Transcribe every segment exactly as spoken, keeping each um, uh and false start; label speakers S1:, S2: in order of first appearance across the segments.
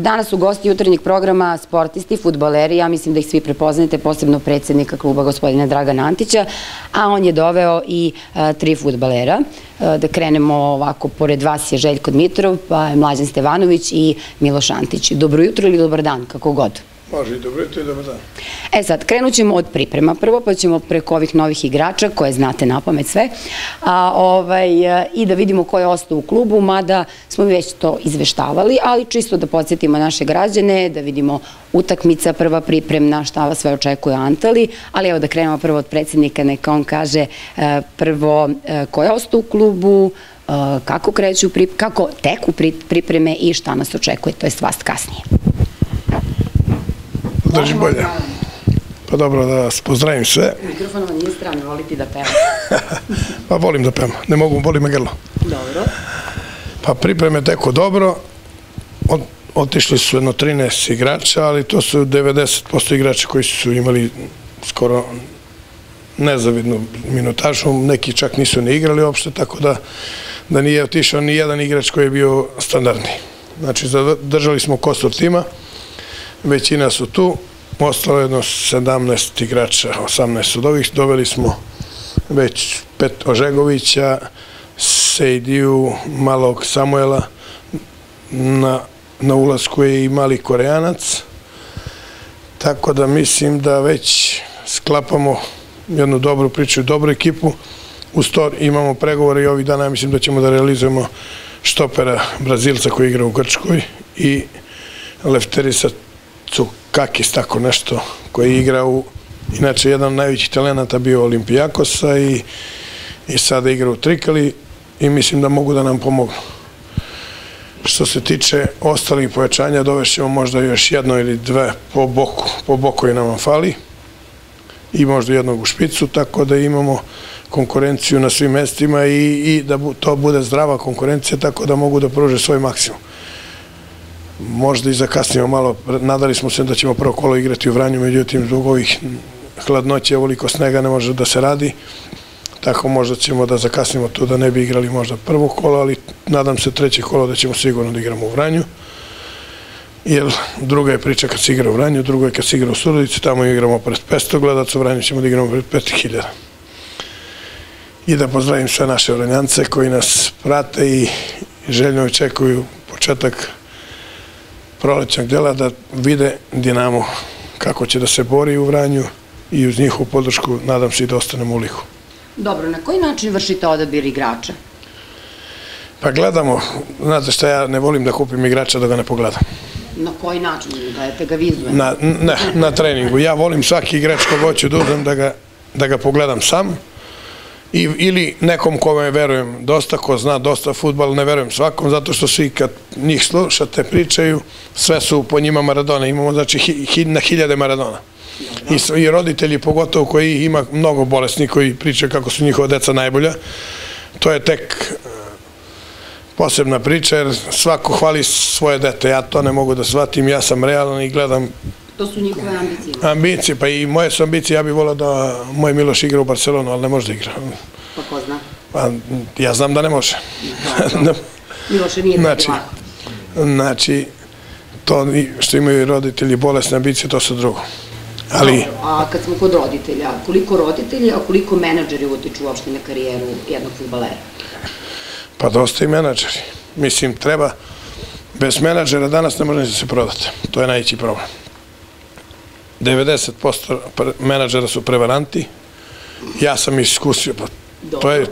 S1: Danas su gosti jutarnjeg programa sportisti, fudbaleri, ja mislim da ih svi prepoznate, posebno predsjednika kluba gospodina Dragana Antića, a on je doveo i tri fudbalera. Da krenemo ovako, pored vas je Željko Dmitrov, pa je Mlađan Stevanović i Miloš Antić. Dobro jutro ili dobar dan, kako god.
S2: Može i dobro jutro i dobar dan.
S1: E sad, krenut ćemo od priprema prvo, pa ćemo preko ovih novih igrača, koje znate napamet sve, i da vidimo ko je ostao u klubu, mada smo već to izveštavali, ali čisto da podsjetimo naše građane, da vidimo utakmica, prva pripremna, šta vas sve očekuje Antali, ali evo da krenemo prvo od predsjednika, neka on kaže prvo ko je ostao u klubu, kako kreću, kako teku pripreme i šta nas očekuje, to je vas kasnije.
S2: Drži bolje. Pa dobro, da vas pozdravim sve.
S1: Mikrofon vam nije strano, voliti da peva.
S2: Pa volim da pevam, ne mogu, boli me grlo.
S1: Dobro.
S2: Pa pripreme teko dobro, otišli su jedno trinaest igrača, ali to su devedeset posto igrača koji su imali skoro nezavidnu minutažu, neki čak nisu ne igrali uopšte, tako da da nije otišao ni jedan igrač koji je bio standardni. Znači, zadržali smo kostur tima, većina su tu, ostalo jedno sedamnaest igrača, osamnaest od ovih, doveli smo već pet Ožegovića, Sejdiju, malog Samuela, na ulazku je i mali Koreanac, tako da mislim da već sklapamo jednu dobru priču i dobru ekipu. Uz to imamo pregovore i ovih dana, ja mislim da ćemo da realizujemo štopera Brazilca koji igra u Grčkoj i Lefterisa Cukakis, tako nešto, koji igra u, inače, jedan od najvećih talenata bio Olimpijakosa i sada igra u Trikali i mislim da mogu da nam pomognu. Što se tiče ostalih pojačanja, dovešćemo možda još jedno ili dve po boku, po boku i nam fali i možda jednog u špicu, tako da imamo konkurenciju na svim mestima i da to bude zdrava konkurencija, tako da mogu da pruže svoj maksimum. Možda i zakasnimo malo, nadali smo se da ćemo prvo kolo igrati u Vranju, međutim zbog ovih hladnoće, ovoliko snega ne može da se radi, tako možda ćemo da zakasnimo tu, da ne bi igrali možda prvo kolo, ali nadam se treće kolo da ćemo sigurno da igramo u Vranju, jer druga je priča kad se igra u Vranju, druga je kad se igra u Surdulici, tamo igramo pred petsto gledaca, u Vranju ćemo da igramo pred pet hiljada. I da pozdravim sve naše Vranjance koji nas prate i željno očekuju početak prolećnog dela, da vide Dinamo kako će da se bori u Vranju i uz njihovu podršku nadam se i da ostanemo u ligu.
S1: Dobro, na koji način vršite odabir igrača?
S2: Pa gledamo, znate šta, ja ne volim da kupim igrača da ga ne pogledam.
S1: Na koji način? Dajete ga vizualno?
S2: Ne, na treningu. Ja volim svaki igrač kog hoću da uzem da ga pogledam sam ili nekom kome verujem dosta, ko zna dosta fudbal, ne verujem svakom, zato što svi kad njih slušate, pričaju, sve su po njima Maradona. Imamo znači na hiljade Maradona. I roditelji, pogotovo koji ima mnogo bolesnih koji pričaju kako su njihova deca najbolja, to je tek posebna priča, jer svako hvali svoje dete. Ja to ne mogu da shvatim, ja sam realan i gledam.
S1: To su njihove ambicije.
S2: Ambicije, pa i moje su ambicije. Ja bih volao da moj Miloš igra u Barcelonu, ali ne može da igra.
S1: Pa ko zna?
S2: Pa ja znam da ne može.
S1: Miloše nije tako lako.
S2: Znači, to što imaju roditelji bolesne ambicije, to su drugo.
S1: A kad smo kod roditelja, koliko roditelji, a koliko menadžeri utiču uopšte na karijeru jednog fudbalera?
S2: Pa dosta i menadžeri. Mislim, treba, bez menadžera danas ne može da se prodate. To je najveći problem. devedeset posto menadžera su prevaranti. Ja sam iskusio, to je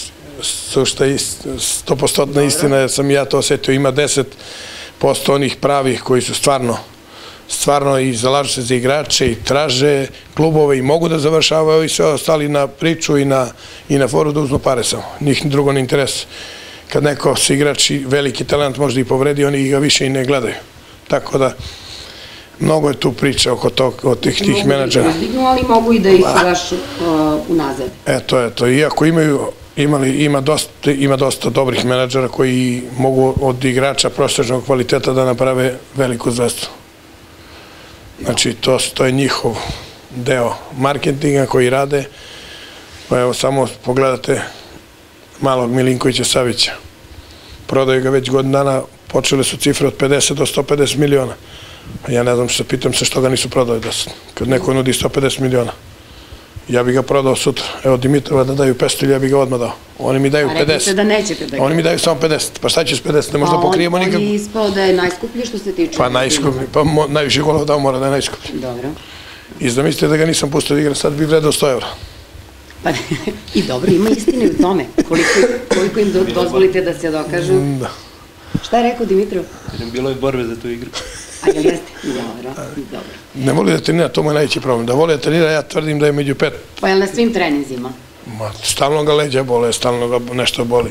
S2: sto posto istina, jer sam ja to osetio. Ima deset posto onih pravih koji su stvarno stvarno i zalažu se za igrače i traže klubove i mogu da završavaju i sve ostali na priču i na foru da uzmu pare samo. Njih drugo ne interesuje. Kad neko se igrač i veliki talent možda i povredi, oni ga više i ne gledaju. Tako da mnogo je tu priča oko tih menadžera.
S1: Mogu da ih uzdignu, ali mogu i da ih vašu unazad.
S2: Eto, eto. Iako imaju, ima dosta dobrih menadžera koji mogu od igrača prosječnog kvaliteta da naprave veliku zvezdu. Znači, to je njihov deo marketinga koji rade. Pa evo, samo pogledate malog Milinkovića Savića. Prodaju ga već godinu dana počele su cifre od pedeset do sto pedeset miliona. Ja ne znam što, pitam se što ga nisu prodali da su, kad neko nudi sto pedeset miliona. Ja bih ga prodao sutra. Evo Dimitrova da daju petsto ili ja bih ga odmah dao. Oni mi daju pedeset.
S1: A rekli ste da nećete da ga.
S2: Oni mi daju samo pedeset. Pa šta će s pedeset? Ne možda pokrijemo nikako.
S1: On je ispao da je najskuplji što se tiče.
S2: Pa najskuplji. Pa najviše golova dao mora da je najskuplji.
S1: Dobro.
S2: I zamislite da ga nisam pustio da igra, sad bih vredao sto evra.
S1: Pa i dobro, ima istine u tome. Koliko im dozvolite da se dokažu.
S2: Da.
S1: Šta je rekao Dimitrov?
S3: Bilo je borbe za tu igru.
S1: A jel jeste? Dobro, dobro.
S2: Ne voli da trenira, to mu je najveći problem. Da voli da trenira, ja tvrdim da je među pet.
S1: Pa je na svim treninzima?
S2: Stalno ga leđa bole, stalno ga nešto boli.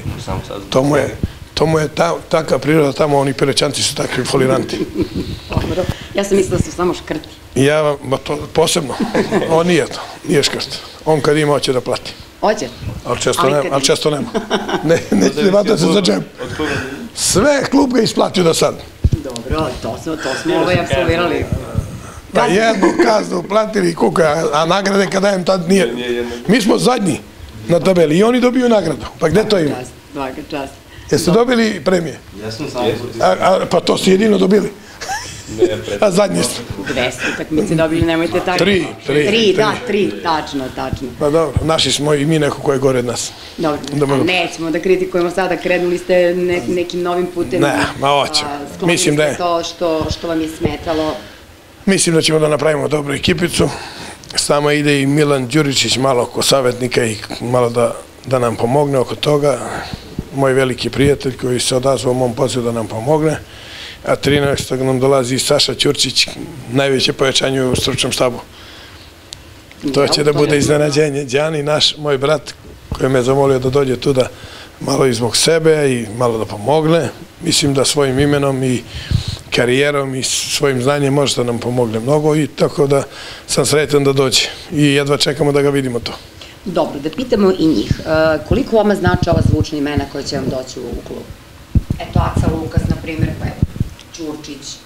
S2: To mu je taka priroda, tamo oni pilećanci su takvi foliranti.
S1: Dobro, ja sam mislila da su samo škrti.
S2: Ja vam, posebno, on nije to, nije škrt. On kad ima, hoće da plati.
S1: Hoće?
S2: Ali često nema. Neće vata se za džep. Sve klub ga isplatio do sad.
S1: Dobro, to smo ovaj apsolvirali.
S2: Da, jednu kaznu platili i kuka, a nagrade kad dajem tad nije. Mi smo zadnji na tabeli i oni dobiju nagradu. Pa gde to ima?
S1: Svaka čast.
S2: Jeste dobili premije?
S3: Jesam sam.
S2: Pa to ste jedino dobili. A zadnji ste.
S1: Dve su utakmice dobili, nemojte tako.
S2: Tri, tri.
S1: Tri, da, tri, tačno, tačno.
S2: Pa dobro, naši smo i mi neko ko je gore od nas.
S1: Dobro, nećemo da kritikujemo sada, krenuli ste nekim novim putem.
S2: Ne, ma hoćemo. Mislim da je.
S1: Sklonili ste to što vam je smetalo.
S2: Mislim da ćemo da napravimo dobru ekipicu. S nama ide i Milan Đuričić malo oko savjetnika i malo da nam pomogne oko toga. Moj veliki prijatelj koji se odazvao mom pozivu da nam pomogne. A trinaestog nam dolazi Saša Ćurčić, najveće pojačanje u stručnom štabu. To će da bude iznenađenje. Đani, naš, moj brat, koji me je zamolio da dođe tu da malo i zbog sebe i malo da pomogne. Mislim da svojim imenom i karijerom i svojim znanjem može da nam pomogne mnogo i tako da sam sretan da dođe. I jedva čekamo da ga vidimo to.
S1: Dobro, da pitamo i njih. Koliko vama znači ova zvučna imena koja će vam doći u klub? Eto, Aca Lukas, na primjer, pa evo, Ćurčić.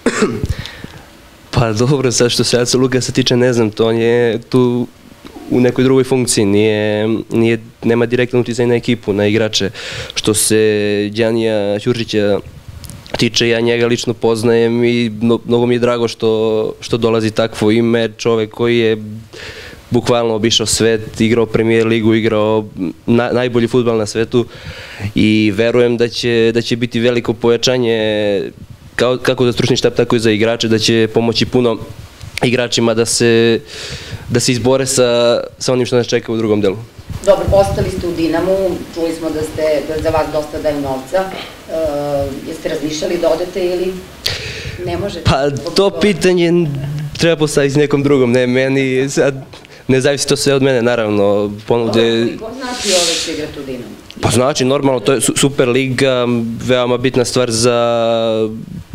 S3: Pa dobro, sad što se Aca Lukasa tiče, ne znam, to on je tu u nekoj drugoj funkciji, nema direktan uticaj na ekipu, na igrače. Što se Đanija Ćurčića tiče, ja njega lično poznajem i mnogo mi je drago što dolazi takvo ime, čovek koji je bukvalno obišao svet, igrao Premier ligu, igrao najbolji fudbal na svetu i verujem da će biti veliko pojačanje kako za stručni štab, tako i za igrače, da će pomoći puno igračima da se izbore sa onim što nas čeka u drugom delu.
S1: Dobro, ostali ste u Dinamu, čuli smo da za vas dosta daju novca. Jeste razmišljali da odete ili ne možete?
S3: Pa to pitanje treba postaviti nekom drugom, ne meni, sad ne zavisi to sve od mene, naravno, ponude...
S1: Koliko znači ove će igrati u Dinamu?
S3: Pa znači, normalno, to je Super liga, veoma bitna stvar za,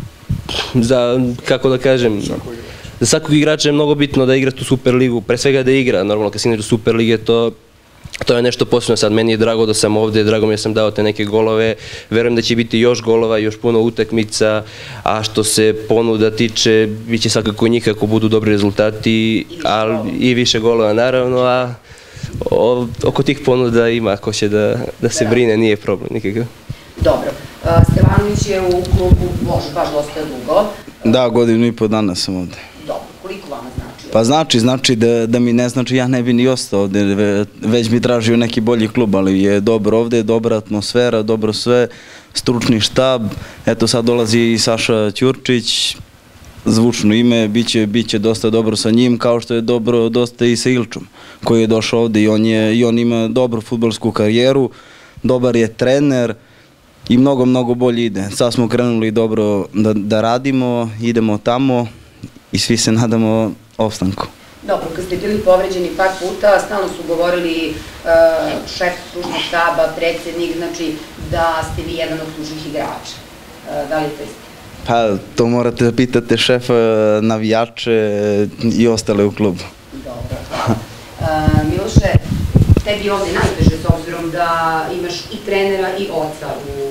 S3: za, kako da kažem, za svakog igrača je mnogo bitno da igra tu Super ligu, pre svega da igra, normalno, kad si igra u Super lige, to To je nešto posebno sad, meni je drago da sam ovde, drago mi je da sam dao te neke golove, verujem da će biti još golova, još puno utakmica, a što se ponuda tiče, bit će svakako njih ako budu dobri rezultati i više golova naravno, a oko tih ponuda ima ako će da se brine, nije problem nikakav.
S1: Dobro, Stevanović je u klubu baš dosta dugo.
S4: Da, godinu i po dana sam ovde.
S1: Dobro, koliko vama znači?
S4: Pa znači, znači da mi ne znači, ja ne bi ni ostao ovde, već bi tražio neki bolji klub, ali je dobro ovde, dobra atmosfera, dobro sve, stručni štab, eto sad dolazi i Saša Ćurčić, zvučno ime, bit će dosta dobro sa njim, kao što je dobro dosta i sa Ilčom, koji je došao ovde i on ima dobru fudbalsku karijeru, dobar je trener i mnogo, mnogo bolje ide. Sad smo krenuli dobro da radimo, idemo tamo i svi se nadamo opstanku.
S1: Dobro, kad ste bili povređeni par puta, stalno su govorili šef stručnog štaba, predsjednik, znači da ste vi jedan od ključnih igrača. Da li je to isto?
S4: Pa, to morate da pitate šefa, navijače i ostale u klubu.
S1: Dobro, hvala. Miloše, tebi je ovde najteže s obzirom da imaš i trenera i oca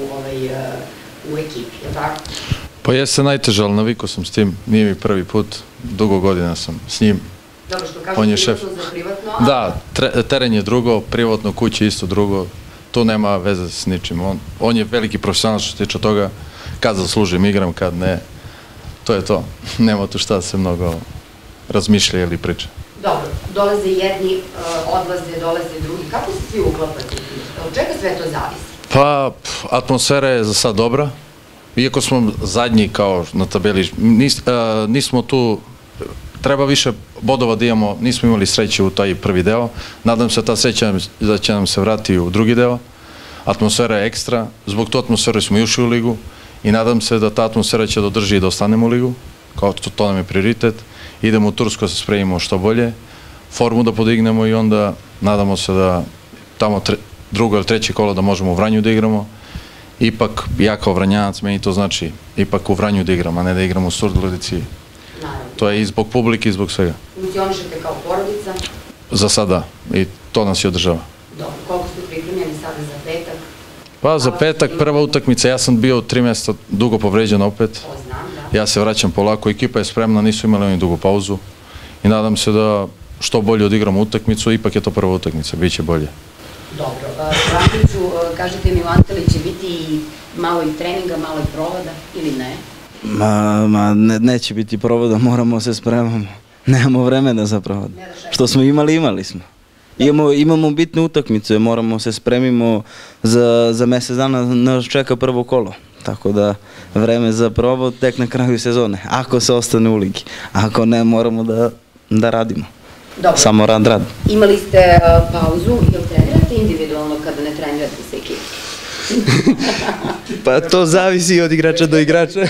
S1: u ekipi, je li tako?
S5: Pa jeste najteže, ali navikao sam s tim, nije mi prvi put, dugo godina sam s njim.
S1: Dobro, što kažeš privatno za privatno?
S5: Da, teren je drugo, privatno, kuće isto drugo, tu nema veze s ničim. On je veliki profesionalac što se tiče toga, kad zaslužim igram, kad ne. To je to. Nema tu šta se mnogo razmišlja ili priča.
S1: Dobro, dolaze jedni, odlaze, dolaze drugi. Kako se svi uklapate? Od čega sve to zavisi?
S5: Pa, atmosfera je za sad dobra. Iako smo zadnji kao na tabeli, nismo tu, treba više bodova da imamo, nismo imali sreće u taj prvi deo. Nadam se ta sreća da će nam se vratiti u drugi deo. Atmosfera je ekstra, zbog to atmosfere smo ušli u ligu i nadam se da ta atmosfera će da održi i da ostanemo u ligu, kao to, to nam je prioritet. Idemo u Tursku da se spremimo što bolje, formu da podignemo i onda nadamo se da tamo tre, drugo ili treće kolo da možemo u Vranju da igramo. Ipak, ja kao Vranjanac, meni to znači ipak u Vranju da igram, a ne da igram u Surdulici. To je i zbog publike i zbog svega.
S1: Funkcionišete kao porodica?
S5: Za sada. I to nas i održava.
S1: Dobro, koliko ste pripremljeni sada za petak?
S5: Pa za petak prva utakmica, ja sam bio tri mjeseca dugo povređen opet.
S1: To znam, da.
S5: Ja se vraćam polako, ekipa je spremna, nisu imali oni dugu pauzu. I nadam se da što bolje odigramo utakmicu, ipak je to prva utakmica, bit će bolje.
S1: Dobro, Frankiću, kažete mi u Antali će biti malo i treninga, malo i provoda ili ne?
S4: Ma, ma ne, neće biti provoda, moramo se spremamo. Nemamo vremena za provod. Što smo imali, imali smo. Imamo, imamo bitne utakmice, moramo se spremimo za, za mjesec dana, nas čeka prvo kolo. Tako da vreme za provod tek na kraju sezone, ako se ostane u ligi. Ako ne, moramo da, da radimo.
S1: Dobro.
S4: Samo rad, rad.
S1: Imali ste uh, pauzu, jel trenirate individualno kada ne trenirate sa ekipom?
S3: Pa to zavisi od igrača do igrača.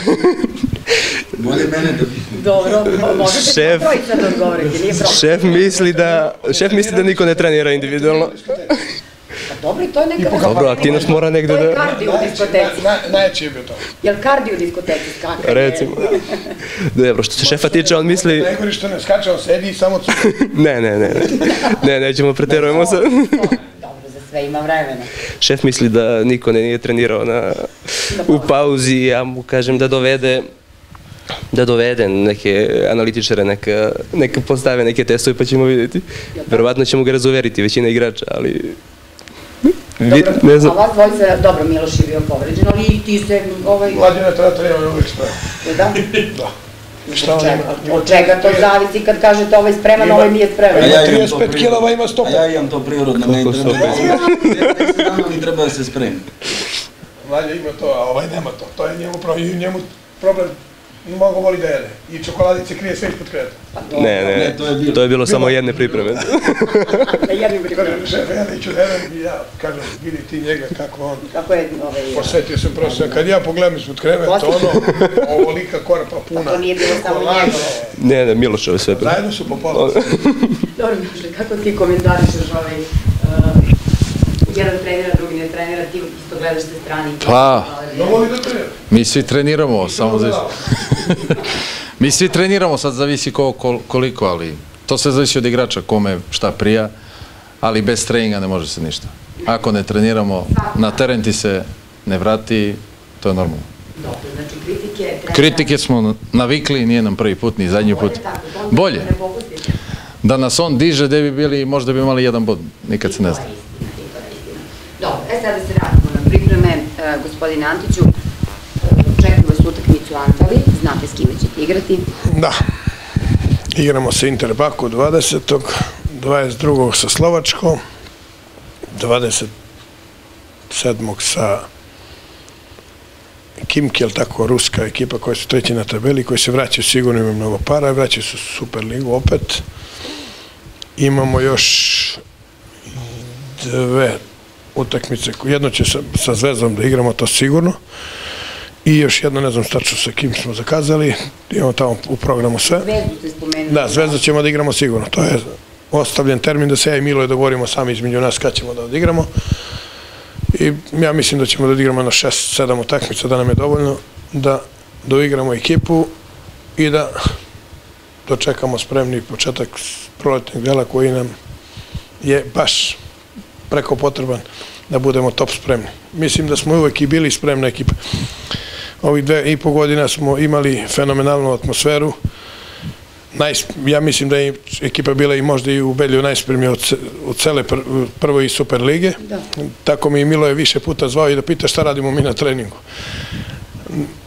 S4: Bolje mene da bi...
S1: Dobro, možete
S3: šef,
S1: trojica da odgovorite, nije problem.
S3: Šef misli da, šef misli da niko ne trenira individualno.
S1: Pa dobro, i to je neka...
S3: Dobro, aktivnost mora negde da...
S1: To je kardio u diskoteci.
S2: Najjači je bio to.
S1: Jel kardio u diskoteci skakanje?
S3: Recimo. Dobro, što se šefa tiče, on misli...
S2: Najgori što ne skače, on sedi i samo cuka.
S3: Ne, ne, ne. Ne, nećemo, preterujemo se.
S1: Dobro, za sve ima vremena.
S3: Šef misli da niko ne nije trenirao na, u pauzi, ja mu kažem da dovede da dovede neke analitičare, neka, neka postave neke testove pa ćemo vidjeti. Verovatno ćemo ga razuveriti, većina igrača, ali...
S1: Dobro, ne znam. A vas dvojica, dobro, Miloš je bio povređen, ali i ti se... Ovaj...
S2: Mlađina treba treba uvijek spreman.
S1: Da?
S2: Da.
S1: Od čega to zavisi kad kažete ovaj spreman, ovaj nije spreman?
S2: Ima trideset pet kilova, ima sto.
S4: A ja imam to prirodno, ne treba da se spremi.
S2: Mlađa ima to, a ovaj nema to. To je njemu problem. Mnogo voli da jede. I čokoladice krije sve ispod kreta.
S3: Ne, ne, to je bilo samo jedne pripreme.
S1: Na jednim pripremama.
S2: Šef, ja neću da jedem i ja kažem, vidi ti njega kako on...
S1: Kako je ovaj...
S2: Posvetio sam prosto. Kad ja pogledam ispod kreveta, ono, ovolika korpa puna.
S1: Pa to nije bilo samo njega.
S3: Ne, ne, Milošove sve.
S2: Zajedno su po pola.
S1: Dobro, Miloše, kako ti komentarišeš ovaj... Jedan trenira, drugi ne trenira, ti isto gledaš sa strane.
S5: Pa, mi svi treniramo, samo zavisi. Mi svi treniramo, sad zavisi koliko, ali to sve zavisi od igrača, kome šta prija, ali bez treninga ne može se ništa. Ako ne treniramo, na teren ti se ne vrati, to je normalno.
S1: Dobro, znači kritike...
S5: Kritike smo navikli, nije nam prvi put, ni zadnji put. Bolje. Da nas on diže, gde bi bili, možda bi imali jedan bod, nikad se ne zna.
S1: Dobro, e sada se radimo na pripreme, gospodine Antiću, čekamo vas utakmicu u Antali, znate s kime ćete igrati?
S2: Da, igramo sa Interbaku dvadesetog, dvadeset drugog sa Slovačkom, dvadeset sedmog sa Kimki, ali tako, ruska ekipa koja su treći na tabeli, koji se vraćaju sigurno, imaju mnogo para, vraćaju su Super ligu opet. Imamo još dve utakmice, jedno će sa Zvezdom da igramo, to sigurno, i još jedno, ne znam stačno sa kim smo zakazali, imamo tamo u programu sve.
S1: Zvezdu ste spomenuli.
S2: Da, Zvezdu ćemo da igramo sigurno, to je ostavljen termin da se ja i Miloje dogovorimo sami između nas kad ćemo da odigramo i ja mislim da ćemo da odigramo na šest sedam utakmica, da nam je dovoljno da doigramo ekipu i da dočekamo spremni početak proletnog dela koji nam je baš preko potreban da budemo top spremni. Mislim da smo uvek i bili spremna ekipa. Ovih dve i po godina smo imali fenomenalnu atmosferu. Ja mislim da je ekipa bila i možda i ubedljivo najspremnija od cele prvoj i Super lige. Tako mi Milo je više puta zvao i da pita šta radimo mi na treningu.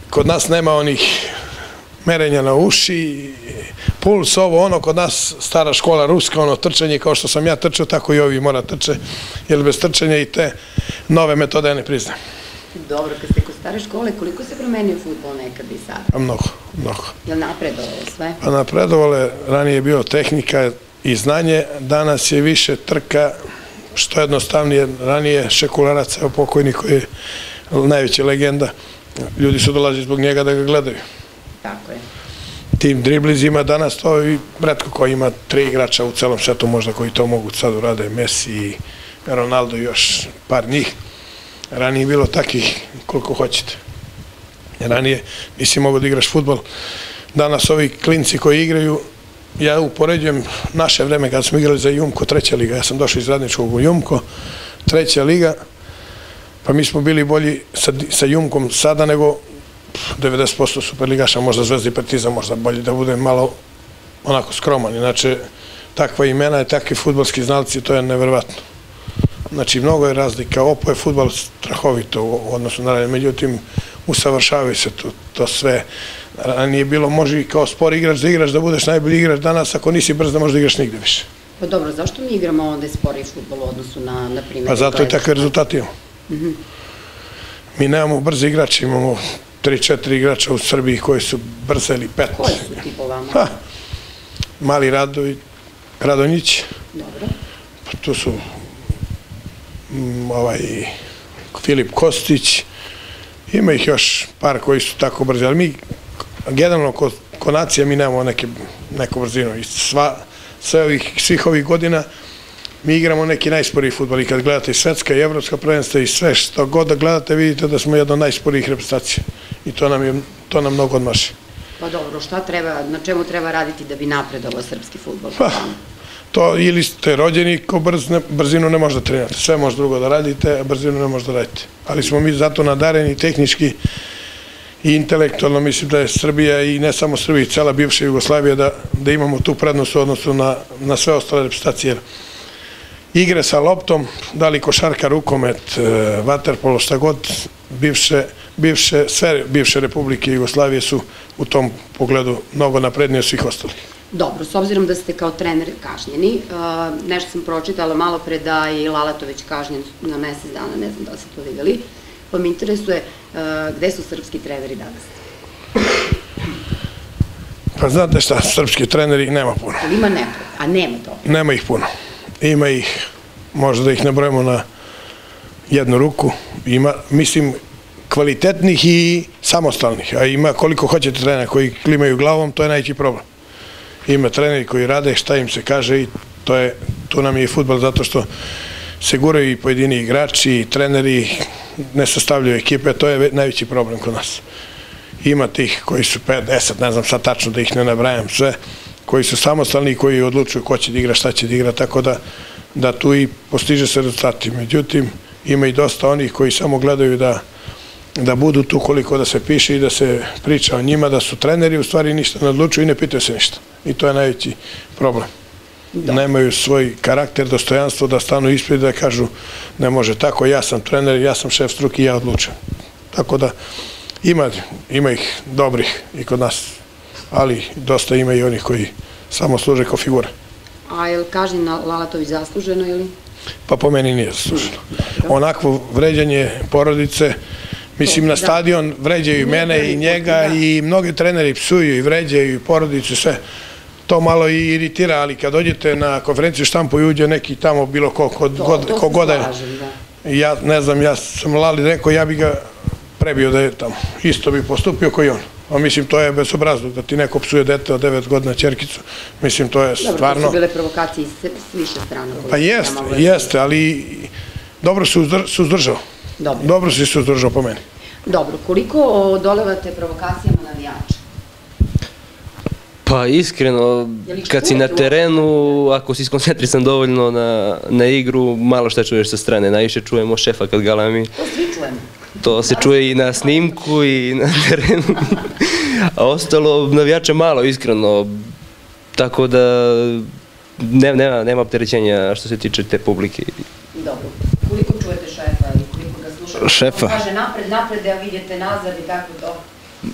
S2: kod nas nema onih merenja na uši, puls, ovo, ono, kod nas stara škola ruska, ono, trčanje, kao što sam ja trčao, tako i ovi mora trče, jer bez trčanja i te nove metode ja ne priznajem.
S1: Dobro, kad ste kod stare škole, koliko se promenio futbol nekad i sad?
S2: Pa mnogo, mnogo.
S1: Je li napredovalo sve?
S2: Pa napredovalo, ranije je bilo tehnika i znanje, danas je više trka, što jednostavnije, ranije Šekularac, evo pokojni koji je najveća legenda, ljudi su dolazili zbog njega da ga gledaju.
S1: Tako je.
S2: Tim driblizima danas to i retko ko ima tri igrača u celom svetu možda koji to mogu sad urade, Messi i Ronaldo i još par njih. Ranije je bilo takih koliko hoćete. Ranije nisi mogao da igraš fudbal. Danas ovi klinci koji igraju, ja upoređujem naše vreme kada smo igrali za Jumko, treća liga, ja sam došao iz Radničkog u Jumko, treća liga, pa mi smo bili bolji sa, sa Jumkom sada nego devedeset posto superligaša, možda Zvezda i Partizan, možda bolje da bude malo onako skroman. Inače, takva imena i takvi fudbalski znalci, to je neverovatno. Znači, mnogo je razlika. Opo je fudbal strahovito u odnosu na ranije, međutim, usavršavaju se to, to sve. Nije bilo, može i kao spor igrač da igraš, da budeš najbolji igrač danas, ako nisi brz da možeš da igraš nigde više.
S1: Pa dobro, zašto mi igramo onda sporiji fudbal u odnosu na, na primjer?
S2: Pa zato i takve rezultate imamo. Mi nemamo brze igrače, imamo tri četiri igrača u Srbiji koji su brze ili pet.
S1: Koji su ti po vama?
S2: Ha, Mali Radović, Radonjić,
S1: Dobro.
S2: tu su ovaj Filip Kostić, ima ih još par koji su tako brzi, ali mi generalno ko nacija mi nemamo neku brzinu i svih ovih godina mi igramo neki najsporiji fudbal i kad gledate i svetska i evropska prvenstva i sve što god da gledate vidite da smo jedna od najsporijih reprezentacija i to nam, to nam mnogo odmaši.
S1: Pa dobro, šta treba, na čemu treba raditi da bi napredovao srpski fudbal?
S2: Pa, to ili ste rođeni ko brzinu ne možete trenirati, sve može drugo da radite, a brzinu ne možete da radite. Ali smo mi zato nadareni tehnički i intelektualno, mislim da je Srbija i ne samo Srbija, cela bivša Jugoslavija da imamo tu prednost u odnosu na sve ostale reprezentacije. Igre sa loptom, da li košarka, rukomet, vaterpolo, šta god, bivše, sve bivše republike Jugoslavije su u tom pogledu mnogo naprednije od svih ostalih.
S1: Dobro, s obzirom da ste kao trener kažnjeni, nešto sam pročitala malo pre da je i Lalatović kažnjen na mesec dana, ne znam da li ste to videli, pa me interesuje gde su srpski treneri danas?
S2: Pa znate šta, srpski treneri nema puno.
S1: Ali ima neko, a nema to?
S2: Nema ih puno. Ima ih, možda da ih nabrojimo na jednu ruku, ima, mislim, kvalitetnih i samostalnih, a ima koliko hoćete trenera koji klimaju glavom, to je najveći problem. Ima treneri koji rade šta im se kaže i to je, tu nam je i fudbal zato što se guraju i pojedini igrači i treneri ne sastavljaju ekipe, to je najveći problem kod nas. Ima tih koji su pet, deset, ne znam sad tačno da ih ne nabrajam sve, koji su samostalni i koji odlučuju ko će da igra, šta će da igra, tako da da tu i postiže se rezultati. Međutim, ima i dosta onih koji samo gledaju da da budu tu koliko da se piše i da se priča o njima, da su treneri, u stvari ništa ne odlučuju i ne pitaju se ništa. I to je najveći problem. Nemaju svoj karakter, dostojanstvo da stanu ispred da kažu ne može tako, ja sam trener, ja sam šef struke i ja odlučujem. Tako da ima, ima ih dobrih i kod nas, ali dosta ima i onih koji samo služe kao figure.
S1: A je li kažnjen Lalatović zasluženo ili?
S2: Pa po meni nije zasluženo. Onakvo vređanje porodice, mislim na stadion vređaju i mene i njega i mnogi treneri psuju i vređaju i porodicu, sve. To malo i iritira, ali kad dođete na konferenciju štampu i uđe neki tamo bilo ko god je. Ja ne znam, ja sam Lali rekao, ja bi ga prebio da je tamo. Isto bi postupio koji on. A mislim, to je bezobrazluk, da ti neko psuje dete od devet godina ćerkicu. Mislim, to je stvarno...
S1: Dobro, to su bile provokacije s više strana.
S2: Pa jeste, jeste, ali dobro se uzdržao. Dobro se uzdržao po meni.
S1: Dobro, koliko odolevate provokacijama navijača?
S3: Pa iskreno, kad si na terenu, ako si skoncentrisan dovoljno na igru, malo šta čuješ sa strane. Najviše čujemo šefa kad galami.
S1: To svi čujemo.
S3: To se čuje i na snimku i na terenu. A ostalo navijače malo, iskreno. Tako da nema opterećenja što se tiče te publike.
S1: Dobro. Koliko čujete šefa i koliko ga slušate?
S4: Šefa?
S1: On kaže napred, napred da vidite nazad i kako to?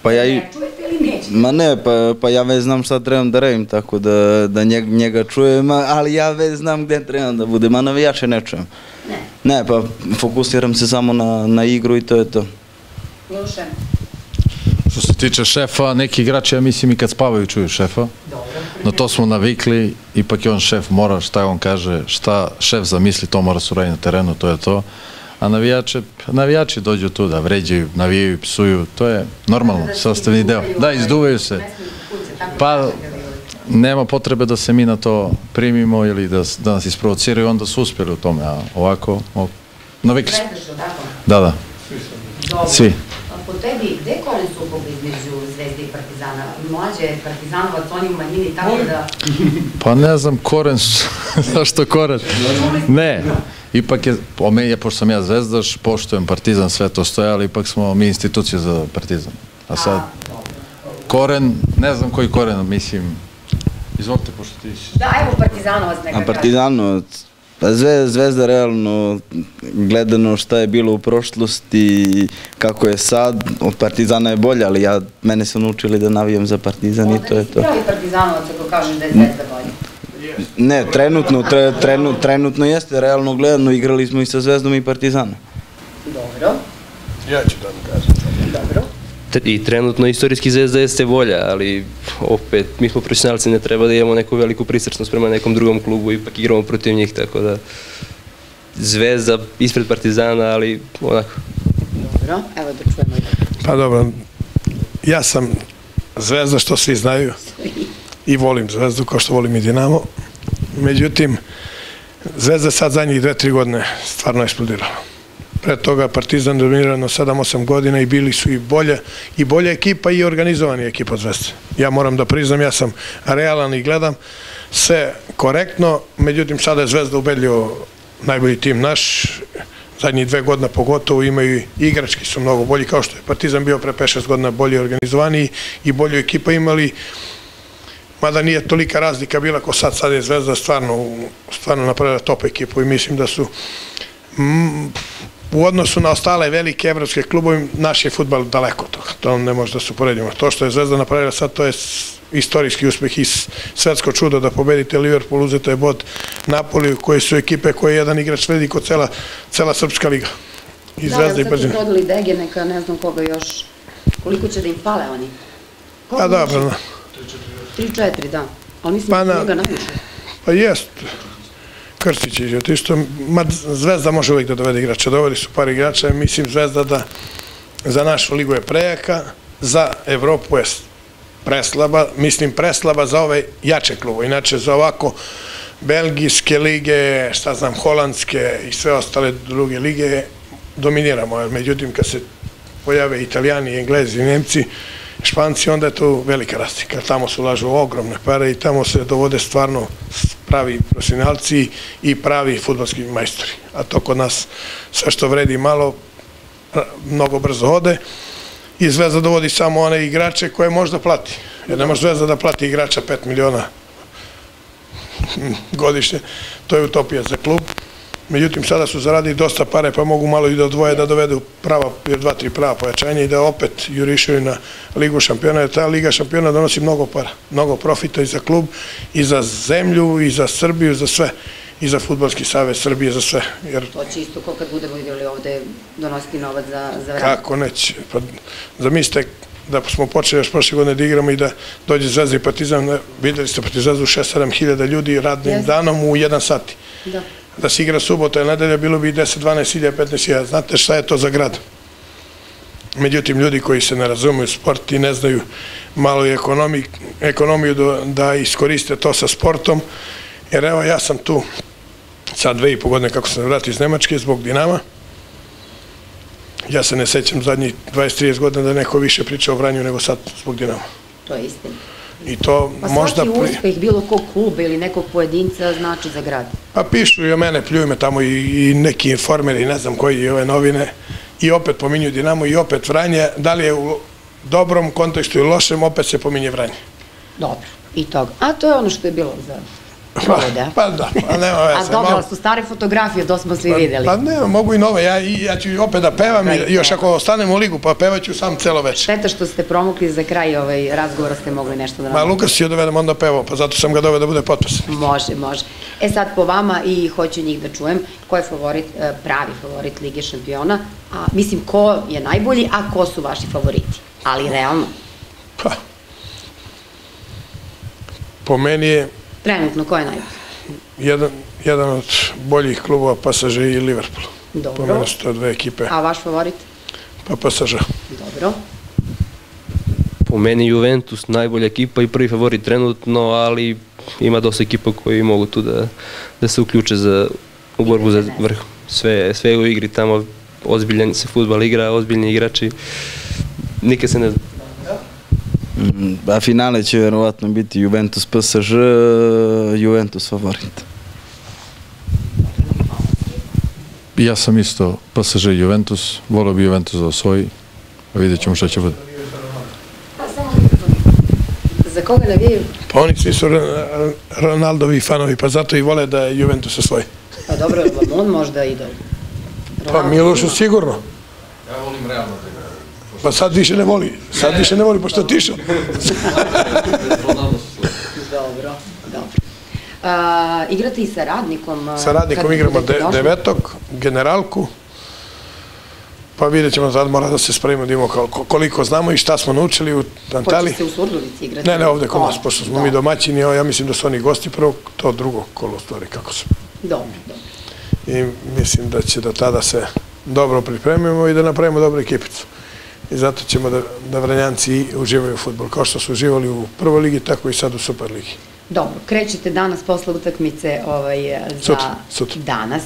S4: Pa ja i...
S1: Ne čujete ili nećete?
S4: Ma ne, pa, pa ja već znam šta trebam da radim, tako da, da njega, njega čujem, ali ja već znam gde trebam da budem, a navijače ne čujem.
S1: Ne.
S4: Ne, pa fokusiram se samo na, na igru i to je to.
S1: Miloše?
S5: Što se tiče šefa, neki igrači, ja mislim i kad spavaju čuju šefa. Na to smo navikli, ipak je on šef, mora šta on kaže, šta šef zamisli, to mora se uraditi na terenu, to je to. A navijače, navijači dođu tu da vređaju, navijaju, psuju, to je normalno, sastavni deo. Da, izduvaju se. Pa, nema potrebe da se mi na to primimo ili da, da nas isprovociraju, onda su uspjeli u tome, a ovako, ovako navikli smo. Da, da. Svi.
S1: Po tebi, gde je koren sukob između Zvezde i Partizana? Mlađe je Partizanovac, oni u manjini, tako da...
S5: Pa ne znam, koren, zašto koren? Ne, ipak je, o meni je, pošto sam ja zvezdaš, poštujem Partizan, sve to stoje, ali ipak smo mi institucija za Partizan. A sad, koren, ne znam koji koren, mislim, izvolite, pošto ti...
S1: Da, evo Partizanovac neka
S4: A
S1: kaže.
S4: Partizanovac, pa Zvezda realno gledano šta je bilo u prošlosti, kako je sad, od Partizana je bolje, ali ja, mene su naučili da navijam za Partizan i to je to.
S1: Onda nisi pravi Partizanovac ako kažeš da je Zvezda bolje.
S4: Ne, trenutno, tre, trenu, trenutno jeste, realno gledano, igrali smo i sa Zvezdom i Partizanom.
S1: Dobro,
S2: Ja ću da vam kažem.
S1: dobro.
S3: I trenutno istorijski Zvezda jeste bolja, ali opet mi smo profesionalci, ne treba da imamo neku veliku prisrčnost prema nekom drugom klubu, ipak igramo protiv njih, tako da Zvezda ispred Partizana, ali onako.
S1: Dobro, evo da čujemo i da.
S2: Pa dobro, ja sam Zvezda, što svi znaju, i volim Zvezdu kao što volim i Dinamo. Međutim, Zvezda sad zadnjih dve, tri godine stvarno eksplodirala. Pre toga Partizan dominirano sedam osam godina i bili su i bolje, i bolja ekipa i organizovani ekipa od Zvezde. Ja moram da priznam, ja sam realan i gledam sve korektno, međutim sada je Zvezda ubedljivo najbolji tim naš, zadnjih dve godina pogotovo, imaju i igrački su mnogo bolji, kao što je Partizan bio pre pet šest godina bolje organizovani i bolju ekipa imali, mada nije tolika razlika bila ko sad, sad je Zvezda stvarno, stvarno napravila top ekipu i mislim da su mm, u odnosu na ostale velike evropske klubove, naš je fudbal daleko od toga. To ne može da se uporedimo. To što je Zvezda napravila sad, to je istorijski uspeh i svetsko čudo da pobedite Liverpool, uzete je bod Napoli, koje su ekipe koje jedan igrač vredi kod cela, cela srpska liga. I Zvezda i
S1: Da,
S2: Partizan.
S1: sad su prodali Degeneka, ne znam koga još, koliko će da im fale oni?
S2: Pa dobro,
S1: tri četiri, da. Ali mislim
S2: Pa
S1: da
S2: na-
S1: su njega najviše.
S2: pa jest. Krstić je isto, ma Zvezda može uvijek da dovede igrača, doveli su par igrača, mislim Zvezda da za našu ligu je prejaka, za Evropu je preslaba, mislim preslaba za ove jače klube, inače za ovako belgijske lige, šta znam, holandske i sve ostale druge lige dominiramo, međutim kad se pojave Italijani, Englezi, Nemci, Španci, onda je to velika razlika. Tamo se ulažu ogromne pare i tamo se dovode stvarno pravi profesionalci i pravi fudbalski majstori. A to kod nas sve što vredi malo, mnogo brzo ode i Zvezda dovodi samo one igrače koje možda plati. Jer ne može Zvezda da plati igrača pet miliona godišnje. To je utopija za klub. Međutim, sada su zaradili dosta pare, pa mogu malo i da odvoje, da dovedu prava, jer dva, tri prava pojačanja i da opet jurišaju na Ligu šampiona, jer ta Liga šampiona donosi mnogo para, mnogo profita i za klub, i za zemlju, i za Srbiju, za sve, i za Fudbalski savez Srbije, za sve. Jer
S1: To će isto ko kad budemo vidjeli ovde donositi novac za, za vreme.
S2: kako neće? Pa, zamislite da smo počeli još prošle godine da igramo i da dođe Zvezda i Partizan, videli ste Partizan šest sedam hiljada ljudi radnim
S1: Jeste.
S2: danom u jedan sati.
S1: Da.
S2: Da se igra subota i nedelja, bilo bi deset dvanaest hiljada, petnaest hiljada. Znate šta je to za grad? Međutim, ljudi koji se ne razumiju sport i ne znaju malo i ekonomi, ekonomiju da, da iskoriste to sa sportom, jer evo ja sam tu sad dve i po godine kako sam vratio iz Nemačke zbog Dinama. Ja se ne sećam zadnjih dvadeset trideset godina da neko više priča o Vranju nego sad zbog Dinama.
S1: To je istina.
S2: I to
S1: Pa
S2: možda...
S1: svaki
S2: pri-
S1: uspeh bilo kog kluba ili nekog pojedinca znači za grad.
S2: Pa pišu i o mene, pljuju me tamo i, i neki informeri, ne znam koji, i ove novine, i opet pominju Dinamo i opet Vranje. Da li je u dobrom kontekstu i lošem, opet se pominje Vranje.
S1: Dobro, i toga. A to je ono što je bilo za provode.
S2: Pa da, pa nema
S1: A
S2: veze.
S1: dobro, su stare fotografije, to smo svi videli.
S2: Pa ne, mogu i nove, ja ću opet da pevam i još ako ostanem u ligu, pa pevaću sam celo večer.
S1: Šteta što ste promukli za kraj razgovora, ste mogli nešto da
S2: Ma Lukas si joj dovedem onda pevao, pa zato sam ga doveo da bude potpisan.
S1: Može, može. E sad po vama i hoću njih da čujem, ko je favorit, pravi favorit Lige šampiona, a mislim ko je najbolji, a ko su vaši favoriti, ali realno?
S2: Pa, po meni je
S1: trenutno, ko je najbolji?
S2: Jedan, jedan od boljih klubova P S Ž i Liverpool.
S1: Dobro.
S2: Po mene su to dve ekipe.
S1: A vaš favorit?
S2: Pa P S Ž.
S1: Dobro.
S3: Po meni Juventus najbolja ekipa i prvi favorit trenutno, ali ima dosta ekipa koji mogu tu da, da se uključe za, u borbu za vrh. Sve, sve je u igri tamo, ozbiljan se fudbal igra, ozbiljni igrači. Nikad se ne zna.
S4: A finale će vjerovatno biti Juventus P S Ž, Juventus favorit.
S5: Ja sam isto P S Ž i Juventus, volio bi Juventus da osvoji, a vidjet ćemo šta će bude.
S1: Za koga navijaju?
S2: Pa oni svi su Ronaldovi fanovi, pa zato i vole da Juventus osvoji.
S1: Pa dobro, on možda idol.
S2: Pa Milošu sigurno.
S5: Ja volim realno da igra.
S2: Pa sad više ne voli, sad više ne voli, pošto je otišao.
S1: Dobro, dobro. Igrate i sa Radnikom?
S2: Sa Radnikom igramo devetog, generalku, pa vidjet ćemo, sad mora da se spravimo da imamo koliko znamo i šta smo naučili u Antaliji.
S1: Hoće se u Surdulici igrati?
S2: Ne, ne, ovde kod nas, pošto smo mi domaćini, ja mislim da su oni gosti prvo, to drugo kolo stvari kako su.
S1: Dobro, dobro.
S2: I mislim da će do tada se dobro pripremimo i da napravimo dobru ekipicu. I zato ćemo da Vranjanci uživaju u futbol. Kao što su uživali u prvoj ligi, tako i sad u Superligi.
S1: Dobro, krećete danas posle utakmice za danas.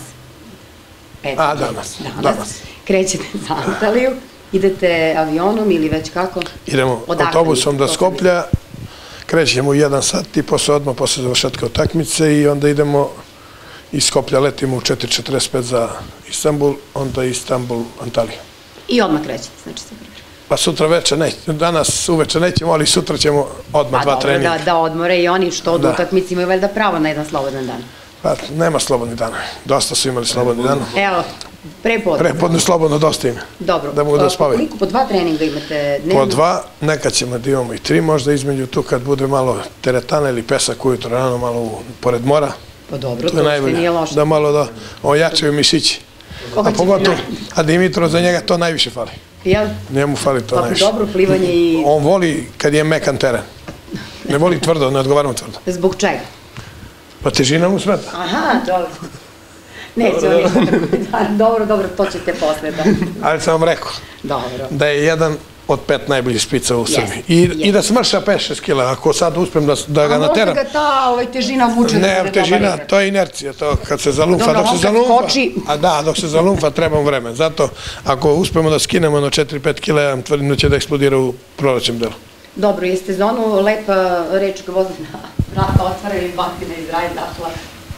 S2: A, danas.
S1: Danas. Krećete za Antaliju, idete avionom ili već kako?
S2: Idemo autobusom do Skoplja, krećemo u jedan sat i posle odmah, posle završetka utakmice i onda idemo iz Skoplja, letimo u četiri četrdeset pet za Istanbul, onda Istanbul, Antalija.
S1: I odmah krećete, znači se pripremite.
S2: Pa sutra večer nećemo, danas uveče nećemo, ali sutra ćemo odmah dva treninga.
S1: Pa dobro, da odmore i oni što od utakmici imaju valjda pravo na jedan slobodan dan.
S2: Pa nema slobodni dana, dosta su imali slobodni dan.
S1: Evo, prepodne.
S2: Prepodne slobodno dosta ima.
S1: Dobro,
S2: da mogu da spavaju.
S1: koliko po dva treninga imate dnevno?
S2: Po dva, nekad ćemo da imamo i tri, možda između tu kad bude malo teretana ili pesak ujutro rano, malo pored mora.
S1: Pa dobro, to što nije loše.
S2: Da malo da ojačaju mišići. A pogotovo, a Dimitrov za njega to najviše fali.
S1: Jel?
S2: Njemu fali to najviše.
S1: Pa dobro, plivanje i...
S2: On voli kad je mekan teren. Ne voli tvrdo, ne odgovara mu tvrdo.
S1: Zbog čega?
S2: Pa težina mu smeta.
S1: Aha, dobro. Neće on ništa. Dobro, dobro, to ćete posle da...
S2: Ali sam vam rekao da je jedan od pet najboljih špica u Srbiji. I da smrša pet šest kila, ako sad uspem da ga nateram.
S1: A možda ga ta težina vuče?
S2: Ne, težina, to je inercija, to kad se zalumfa.
S1: Dobro, on kad skoči...
S2: A da, dok se zalumfa trebam vreme. Zato, ako uspemo da skinemo na četiri pet kila, ja vam tvrdim da će da eksplodira u prolećem delu.
S1: Dobro, jeste za onu lepa reč Gvozdena vrata otvara ili batina iz Rajdahla?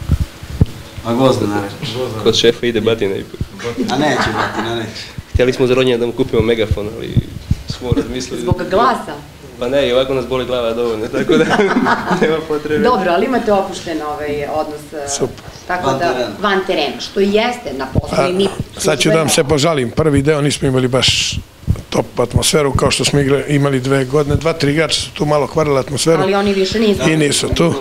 S4: A Gvozdena reč.
S3: Kod šefa ide batina i...
S4: A neće batina, neće.
S3: Htjeli smo za rodnje da mu kupimo megafon, ali smo razmislili...
S1: Zbog glasa?
S3: Pa ne, i ovako nas boli glava dovoljno, tako da nema potrebe.
S1: Dobro, ali imate opušten ovaj odnos...
S2: Super.
S1: Tako da, van terena, što i jeste na poslu i mi...
S2: Sad ću da vam se požalim, prvi deo nismo imali baš top atmosferu, kao što smo imali dve godine, dva, tri igrača su tu malo kvarili atmosferu.
S1: Ali oni više nisu.
S2: I nisu tu.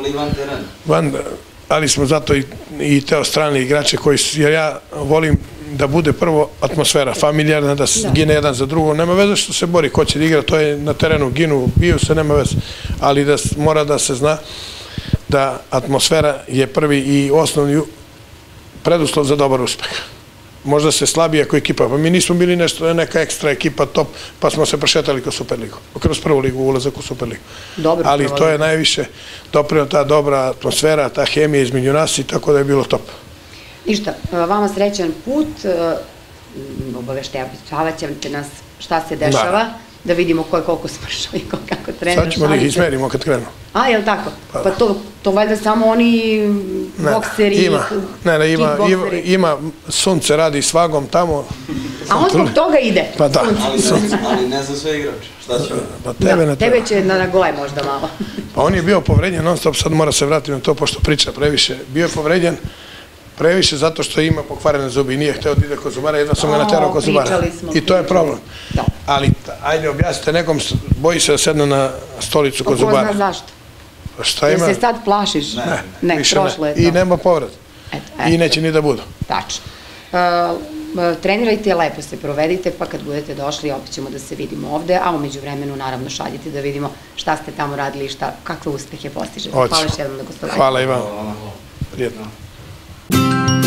S2: Ali smo zato i teo strane igrače koji su, jer ja volim da bude prvo atmosfera familijarna, da se gine jedan za drugo, nema veze što se bori, ko će da igra, to je na terenu, ginu, biju se, nema veze, ali da mora da se zna da atmosfera je prvi i osnovni preduslov za dobar uspeh. Možda se slabije ako ekipa, pa mi nismo bili nešto, neka ekstra ekipa top, pa smo se prešetali kroz Superligu, kroz prvu ligu, ulazak u Superligu. Ali to je najviše doprineo ta dobra atmosfera, ta hemija između nas i tako da je bilo top.
S1: Ništa, vama srećan put, obaveštavat ćete nas šta se dešava da vidimo ko je koliko smršao i kako trener
S2: Sad ćemo da ih izmerimo kad krenu.
S1: A, je li tako? Pa to valjda samo oni bokseri,
S2: ima, ne, ne, ima, ima, sunce radi s vagom tamo.
S1: A on zbog toga ide?
S2: Pa da.
S4: Ali ne za sve igrače, šta će?
S2: Pa tebe ne treba.
S1: Tebe će na goje možda malo.
S2: Pa on je bio povređen non stop, sad mora se vratiti na to pošto priča previše. Bio je povređen previše zato što ima pokvarene zubi i nije hteo da ide kod zubara, jedno sam ga naterao kod zubara. I to je problem. Ali, ajde, objasnite nekom, boji se da sedne na stolicu kod zubara.
S1: Ko zna zašto?
S2: Šta ima?
S1: Jer se sad plašiš?
S2: Ne, više ne. I nema povrat. I neće ni da budu.
S1: Tačno. Trenirajte, lepo se provedite, pa kad budete došli, opet ćemo da se vidimo ovde, a umeđu vremenu, naravno, šaljite da vidimo šta ste tamo radili i kakve uspehe postižete. Hvala još jednom na gostovanju.
S2: Hvala i vam. Prijetno.